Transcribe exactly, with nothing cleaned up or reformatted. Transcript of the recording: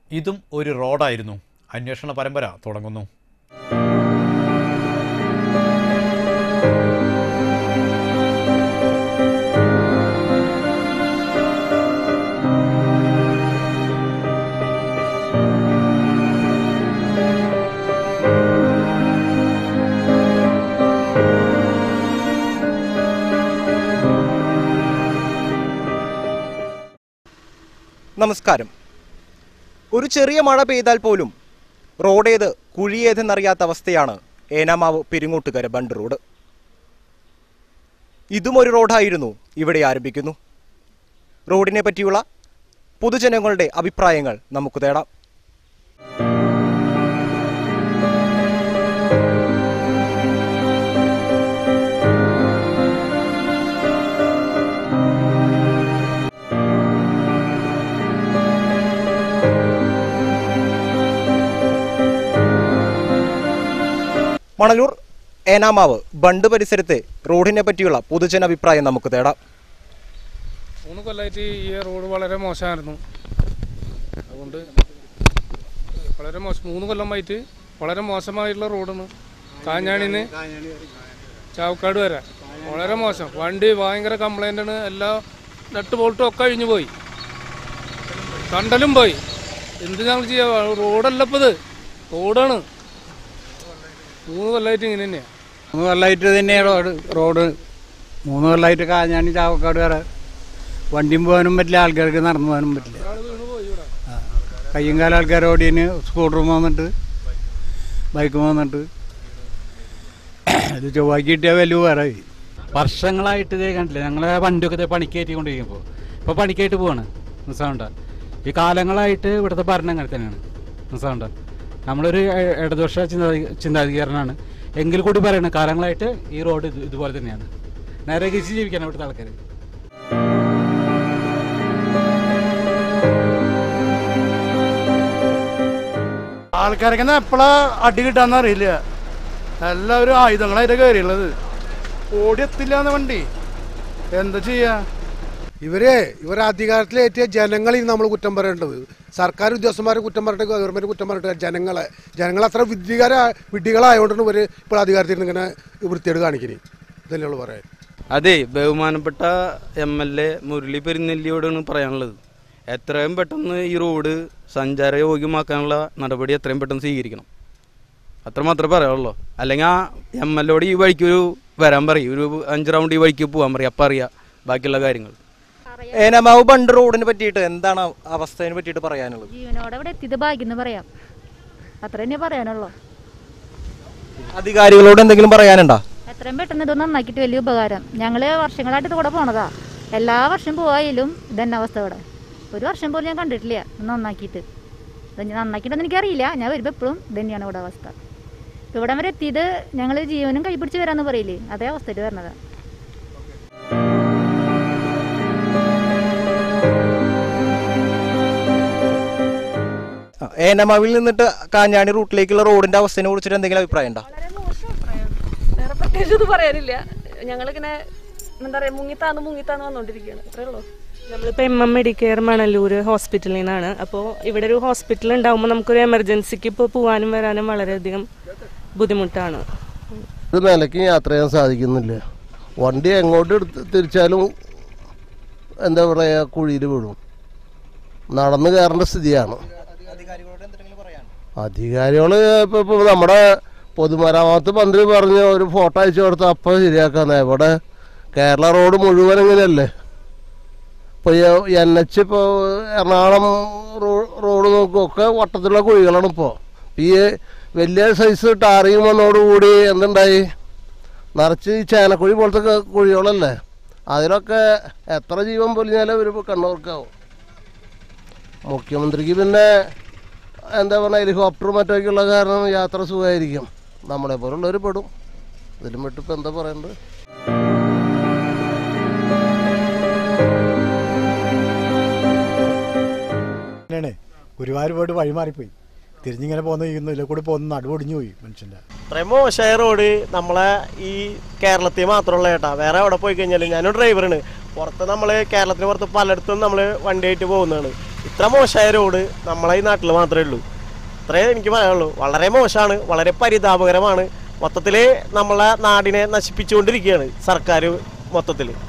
ഇതും ഒരു റോഡായിരുന്നു. അന്വേഷണ പരമ്പര തുടങ്ങുന്നു. നമസ്കാരം. ഒരു ചെറിയ മഴ പെയ്താൽ പോലും റോഡേത് കുഴിയേതെന്നറിയാത്ത അവസ്ഥയാണ് ഏനാമാവ് പെരിങ്ങോട്ടുകര ബണ്ട് റോഡ്. ഇതും ഒരു റോഡായിരുന്നു ഇവിടെ ആരംഭിക്കുന്നു. റോഡിനെ പറ്റിയുള്ള പൊതുജനങ്ങളുടെ അഭിപ്രായങ്ങൾ നമുക്ക് തേടാം. മണലൂർ ഏനാമാവ് ബണ്ട് പരിസരത്തെ റോഡിനെ പറ്റിയുള്ള പൊതുജനാഭിപ്രായം നമുക്ക് തേടാം. മൂന്ന് കൊല്ലമായിട്ട് ഈ റോഡ് വളരെ മോശമായിരുന്നു. അതുകൊണ്ട് വളരെ മോശം മൂന്ന് കൊല്ലമായിട്ട് വളരെ മോശമായിട്ടുള്ള റോഡാണ്. കാഞ്ഞാണിന്ന് ചാവക്കാട് വരെ വളരെ മോശം. വണ്ടി ഭയങ്കര കംപ്ലൈൻ്റാണ്. എല്ലാ നട്ട് ബോൾട്ടും ഒക്കെ അഴിഞ്ഞു പോയി, കണ്ടലും പോയി. എന്ത് ഞങ്ങൾ ചെയ്യാം? റോഡല്ല ഇപ്പോൾ ഇത്, റോഡാണ്. മൂന്ന് കൊല്ലമായിട്ട് ഇങ്ങനെ തന്നെയാണ്. മൂന്ന് കൊല്ലമായിട്ട് തന്നെയാണ് റോഡ് റോഡ് മൂന്ന് കൊല്ലമായിട്ട് കാഞ്ഞാണി ചാവക്കാട് വരെ വണ്ടിയും പോകാനും പറ്റില്ല, ആൾക്കാർക്ക് നടന്നു പോകാനും പറ്റില്ല. കയ്യും കാല ആൾക്കാർ ഓടിയതിന് സ്കൂട്ടറും വന്നിട്ട് ബൈക്കും വന്നിട്ട് ഇത് ചൊവ്വാക്കി കിട്ടിയാൽ വലിയ വേറെ വർഷങ്ങളായിട്ട് ഇതേ കണ്ടില്ല. ഞങ്ങളെ വണ്ടിയൊക്കെ പണിക്കയറ്റി കൊണ്ടിരിക്കുമ്പോൾ ഇപ്പോൾ പണിക്കായിട്ട് പോവാണ്. മനസ്സിലാവണ്ട, ഈ കാലങ്ങളായിട്ട് ഇവിടുത്തെ ഭരണം അങ്ങനെ തന്നെയാണ്. മനസ്സിലാവണ്ട, നമ്മളൊരു ഇടതുപക്ഷ ചിന്താധി ചിന്താധികാരനാണ് എങ്കിൽ കൂടി പറയണം, കാലങ്ങളായിട്ട് ഈ റോഡ് ഇത് ഇതുപോലെ തന്നെയാണ്. നേരെ കിച്ച് ജീവിക്കണം ഇവിടുത്തെ ആൾക്കാർ. ആൾക്കാരൊക്കെ എപ്പോഴാ അടി കിട്ടാന്ന് അറിയില്ല. എല്ലാവരും ആയുധങ്ങളായിട്ട് കയറിയുള്ളത്. ഓടിയെത്തില്ല എന്ന വണ്ടി എന്താ ചെയ്യാ? ഇവരെ ഇവരെ അധികാരത്തിലേറ്റിയ ജനങ്ങളിൽ നമ്മൾ കുറ്റം പറയേണ്ടത്. സർക്കാർ ഉദ്യോഗസ്ഥന്മാരെ കുറ്റം പറഞ്ഞിട്ട് ഗവൺമെന്റ് കുറ്റം പറഞ്ഞിട്ട് ജനങ്ങളെ ജനങ്ങൾ അത്ര വിദ്യകാര വിഡ്ഢികളായതുകൊണ്ടാണ് ഇവർ ഇപ്പോൾ അധികാരത്തിൽ ഇങ്ങനെ വൃത്തിയോട് കാണിക്കുന്നത്. ഇതല്ലേ പറയാൻ. അതെ, ബഹുമാനപ്പെട്ട എം എൽ എ മുരളി പെരുന്നെല്ലിയോടാണ് പറയാനുള്ളത്. എത്രയും പെട്ടെന്ന് ഈ റോഡ് സഞ്ചാരയോഗ്യമാക്കാനുള്ള നടപടി എത്രയും പെട്ടെന്ന് സ്വീകരിക്കണം. അത്രമാത്രമേ പറയാനുള്ളൂ. അല്ലെങ്കിൽ ആ എം എൽ എയോട് ഈ വഴിക്ക് ഒരു വരാൻ പറയും, ഒരു അഞ്ച് റൗണ്ട് ഈ വഴിക്ക് പോകാൻ പറയും. അപ്പം അറിയാം ബാക്കിയുള്ള കാര്യങ്ങൾ. ഏനാമാവ് ബണ്ട് റോഡിനെ പറ്റിയിട്ട് എന്താണ് അവസ്ഥയെ പറ്റിയിട്ട് പറയാനുള്ളത്? ജീവനോടെ ഇവിടെ എത്തിയത് ഭാഗ്യം എന്ന് പറയാം. അത്ര തന്നെ പറയാനുള്ളൂ. അധികാരികളോട് എന്തെങ്കിലും പറയാനുണ്ടോ? എത്രയും പെട്ടെന്ന് ഇത് നന്നാക്കിയിട്ട് വലിയ ഉപകാരം. ഞങ്ങള് വർഷങ്ങളായിട്ട് കൂടെ പോണതാ. എല്ലാ വർഷം പോയാലും ഇതന്നെ അവസ്ഥ. ഇവിടെ ഒരു വർഷം പോലും ഞാൻ കണ്ടിട്ടില്ല നന്നാക്കിയിട്ട്. നന്നാക്കിയിട്ടൊന്നും എനിക്കറിയില്ല. ഞാൻ വരുമ്പോൾ എപ്പോഴും ഇതന്നെയാണ് ഇവിടെ അവസ്ഥ. ഇവിടെ വരെ എത്തിയത് ഞങ്ങൾ ജീവനും കൈപിടിച്ച് വരാമെന്ന് പറയില്ലേ, അതേ അവസ്ഥയിൽ വരണതാ. ഏനാമാവിൽ നിന്നിട്ട് കാഞ്ഞാണി റൂട്ടിലേക്കുള്ള റോഡിന്റെ അവസ്ഥയെ കുറിച്ചിട്ട് എന്തെങ്കിലും അഭിപ്രായം ഉണ്ടോ? വേറെ പ്രത്യേകിച്ച് പറയാനില്ല. ഞങ്ങളിങ്ങനെ എന്താ പറയുക, മുങ്ങിത്താന്ന് മുങ്ങിത്താന്ന് വന്നോണ്ടിരിക്കുകയാണ്. അത്രേ ഉള്ളൂ. നമ്മളിപ്പോൾ എം എം മെഡിക്കെയർ മണലൂർ ഹോസ്പിറ്റലിൽ നിന്നാണ്. അപ്പോൾ ഇവിടെ ഒരു ഹോസ്പിറ്റൽ ഉണ്ടാകുമ്പോൾ നമുക്കൊരു എമർജൻസിക്ക് ഇപ്പോൾ പോകാനും വരാനും വളരെയധികം ബുദ്ധിമുട്ടാണ്. ഇത് നിലയ്ക്ക് യാത്ര ചെയ്യാൻ സാധിക്കുന്നില്ല. വണ്ടി എങ്ങോട്ട് എടുത്ത് തിരിച്ചാലും എന്താ പറയുക, കുഴിയിൽ വീഴും. നടന്നു കയറേണ്ട സ്ഥിതിയാണ്. അധികാരികൾ ഇപ്പോൾ ഇപ്പോൾ നമ്മുടെ പൊതുമരാമത്ത് മന്ത്രി പറഞ്ഞ് ഒരു ഫോട്ടോ അയച്ചു കൊടുത്ത് അപ്പം ശരിയാക്കാന്ന്. ഇവിടെ കേരള റോഡ് മുഴുവൻ ഇങ്ങനെയല്ലേ. ഇപ്പോൾ എൻ എച്ച് ഇപ്പോൾ എറണാകുളം റോഡ് നോക്കുമൊക്കെ വട്ടത്തിലുള്ള കുഴികളാണ്. ഇപ്പോൾ ഈ വലിയ സൈസ് ടാറിങ് വന്നതോടുകൂടി എന്തുണ്ടായി, നിറച്ച് ഈ ചേനക്കുഴി പോലത്തെ കുഴികളല്ലേ. അതിലൊക്കെ എത്ര ജീവൻ പൊലിഞ്ഞാലും ഒരു കണ്ണൂർക്കാവും. മുഖ്യമന്ത്രിക്ക് പിന്നെ എന്താ പറയുക, ഹെലികോപ്റ്ററും മറ്റൊക്കെയുള്ള കാരണം യാത്ര സുഖമായിരിക്കും. നമ്മളെ പോലുള്ളവർ പെടും. ഇതിലും വിട്ടിപ്പോൾ എന്താ പറയേണ്ടത്? ഗുരുവായൂർ പോയിട്ട് വഴി മാറിപ്പോയി. തിരിഞ്ഞിങ്ങനെ പോകുന്ന ഇതിൽ കൂടി പോകുന്ന നടുവൊടിഞ്ഞു പോയി മനുഷ്യൻ്റെ. ഇത്രയും മോശമായ റോഡ് നമ്മളെ ഈ കേരളത്തിൽ മാത്രമുള്ള ചേട്ടാ. വേറെ എവിടെ പോയി കഴിഞ്ഞാൽ, ഞാനൊരു ഡ്രൈവറാണ്. പുറത്ത് നമ്മൾ കേരളത്തിന് പുറത്ത് പലയിടത്തും നമ്മൾ വണ്ടിയായിട്ട് പോകുന്നതാണ്. ഇത്ര മോശമായ റോഡ് നമ്മളെ ഈ നാട്ടിൽ മാത്രമേ ഉള്ളൂ. ഇത്രേ എനിക്ക് പറയാനുള്ളൂ. വളരെ മോശമാണ്, വളരെ പരിതാപകരമാണ്. മൊത്തത്തിൽ നമ്മളെ നാടിനെ നശിപ്പിച്ചുകൊണ്ടിരിക്കുകയാണ് സർക്കാർ മൊത്തത്തിൽ.